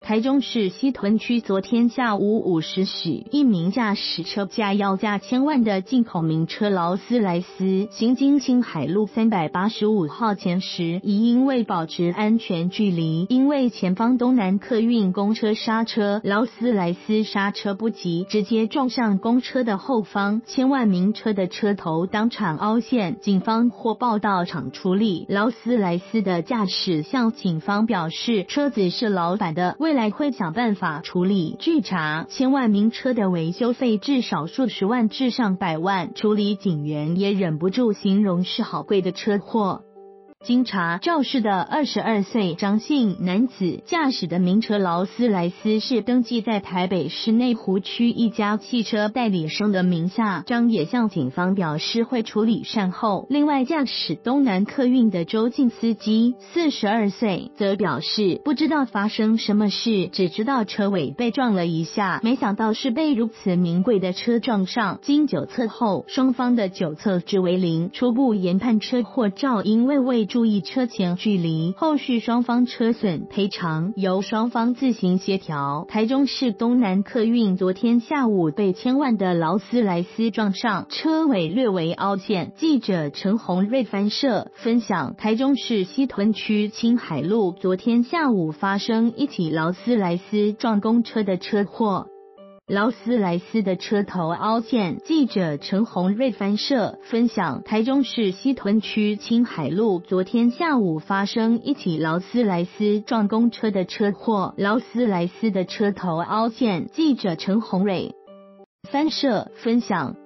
台中市西屯区昨天下午5时许，一名驾驶车驾要价千万的进口名车劳斯莱斯行经青海路385号前时，疑因为保持安全距离，因为前方东南客运公车刹车，劳斯莱斯刹车不及，直接撞上公车的后方，千万名车的车头当场凹陷，警方获报到场处理。劳斯莱斯的驾驶向警方表示，车子是老板的，未来会想办法处理。据查，千万名车的维修费至少数十万至上百万，处理警员也忍不住形容是好贵的车祸。经查，肇事的22岁张姓男子驾驶的名车劳斯莱斯是登记在台北市内湖区一家汽车代理商的名下。张也向警方表示会处理善后。另外，驾驶东南客运的周姓司机42岁则表示不知道发生什么事，只知道车尾被撞了一下，没想到是被如此名贵的车撞上。经酒测后，双方的酒测值为0，初步研判车祸肇因未注意车前距离，后续双方车损赔偿由双方自行协调。台中市东南客运昨天下午被千万的劳斯莱斯撞上，车尾略为凹陷。记者陈宏瑞翻摄分享，台中市西屯区青海路昨天下午发生一起劳斯莱斯撞公车的车祸，劳斯莱斯的车头凹陷。记者陈宏瑞翻摄分享，台中市西屯区青海路昨天下午发生一起劳斯莱斯撞公车的车祸，劳斯莱斯的车头凹陷。记者陈宏瑞翻摄分享。